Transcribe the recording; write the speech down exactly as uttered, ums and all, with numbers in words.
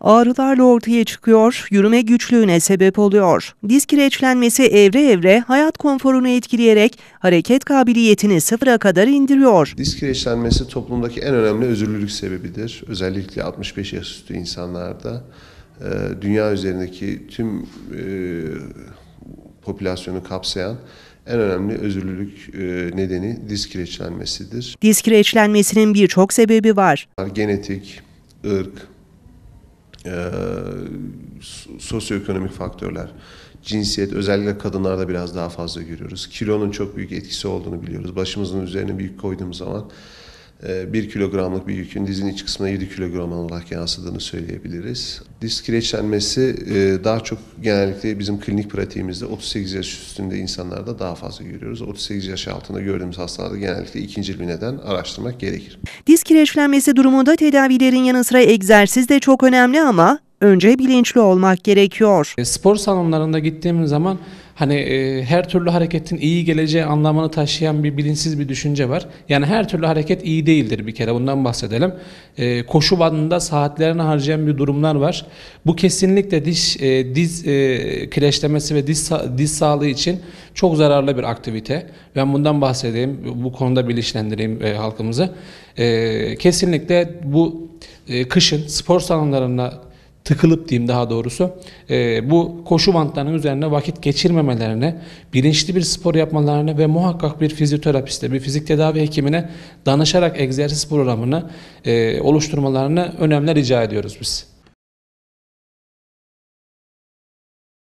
Ağrılarla ortaya çıkıyor, yürüme güçlüğüne sebep oluyor. Diz kireçlenmesi evre evre hayat konforunu etkileyerek hareket kabiliyetini sıfıra kadar indiriyor. Diz kireçlenmesi toplumdaki en önemli özürlülük sebebidir. Özellikle altmış beş yaş üstü insanlarda. Dünya üzerindeki tüm e, popülasyonu kapsayan en önemli özürlülük e, nedeni diz kireçlenmesidir. Diz kireçlenmesinin birçok sebebi var. Genetik, ırk, e, sosyoekonomik faktörler, cinsiyet, özellikle kadınlarda biraz daha fazla görüyoruz. Kilonun çok büyük etkisi olduğunu biliyoruz. Başımızın üzerine bir yük koyduğumuz zaman bir kilogramlık bir yükün dizin iç kısmına yedi kilogram olarak yansıdığını söyleyebiliriz. Diz kireçlenmesi daha çok genellikle bizim klinik pratiğimizde otuz sekiz yaş üstünde insanlarda daha fazla görüyoruz. otuz sekiz yaş altında gördüğümüz hastalarda genellikle ikincil bir neden araştırmak gerekir. Diz kireçlenmesi durumunda tedavilerin yanı sıra egzersiz de çok önemli ama önce bilinçli olmak gerekiyor. Spor salonlarında gittiğimiz zaman hani e, her türlü hareketin iyi geleceği anlamını taşıyan bir bilinçsiz bir düşünce var. Yani her türlü hareket iyi değildir, bir kere bundan bahsedelim. E, koşu bandında saatlerini harcayan bir durumlar var. Bu kesinlikle diş e, diz e, kireçlemesi ve diz diz sağlığı için çok zararlı bir aktivite. Ben bundan bahsedeyim, bu konuda bilinçlendireyim e, halkımızı. E, kesinlikle bu e, kışın spor salonlarında tıkılıp diyeyim daha doğrusu e, bu koşu bantlarının üzerine vakit geçirmemelerini, bilinçli bir spor yapmalarını ve muhakkak bir fizyoterapiste, bir fizik tedavi hekimine danışarak egzersiz programını e, oluşturmalarını önemli rica ediyoruz biz.